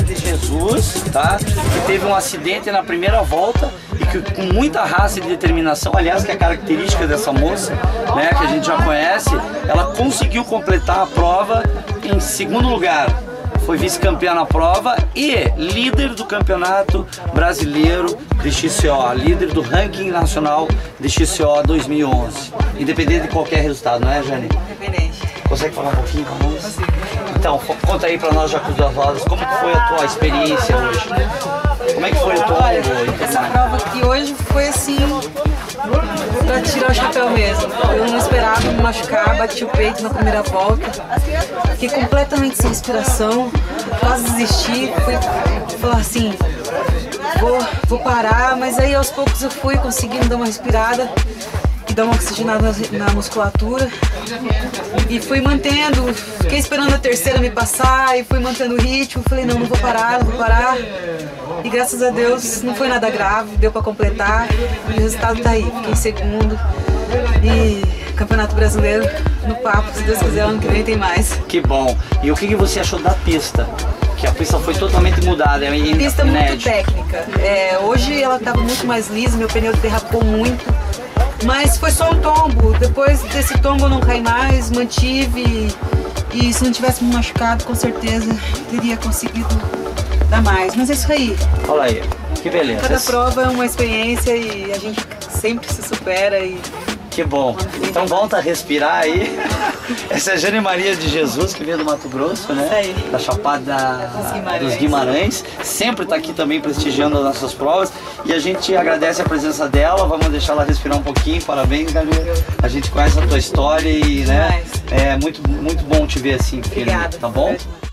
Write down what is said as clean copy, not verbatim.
de Jesus, tá? Que teve um acidente na primeira volta e que com muita raça e determinação, aliás, que é a característica dessa moça, né, que a gente já conhece, ela conseguiu completar a prova em segundo lugar. Foi vice-campeã na prova e líder do campeonato brasileiro de XCO, líder do ranking nacional de XCO 2011. Independente de qualquer resultado, não é, Jane? Independente. Consegue falar um pouquinho com nós? Consigo. Então, conta aí pra nós, já com as duas rodas, como que foi a tua experiência hoje? Como é que foi o teu Olha, essa prova aqui hoje foi assim, pra tirar o chapéu mesmo. Eu não esperava me machucar, bati o peito na primeira volta. Fiquei completamente sem inspiração, quase desisti, fui falar assim, vou parar, mas aí aos poucos eu fui conseguindo dar uma respirada e dar uma oxigenada na musculatura e fui mantendo, fiquei esperando a terceira me passar e fui mantendo o ritmo, falei não vou parar, e graças a Deus não foi nada grave, deu para completar e o resultado tá aí, fiquei em segundo e Campeonato Brasileiro no papo, se Deus quiser, ano que vem tem mais. Que bom. E o que você achou da pista? Que a pista foi totalmente mudada, é pista muito técnica. Hoje ela estava muito mais lisa, meu pneu derrapou muito, mas foi só um tombo. Depois desse tombo eu não caí mais, mantive e se não tivesse me machucado, com certeza teria conseguido dar mais. Mas é isso aí. Olha aí, que beleza. Cada prova é uma experiência e a gente sempre se supera e... Que bom. Então volta a respirar aí. Essa é a Jane Maria de Jesus, que veio do Mato Grosso, né? Isso aí. Da Chapada dos Guimarães. Sempre está aqui também prestigiando as nossas provas. E a gente agradece a presença dela. Vamos deixar ela respirar um pouquinho. Parabéns, Gabriel. A gente conhece a tua história e, né? É muito bom te ver assim, filho. Obrigada. Tá bom?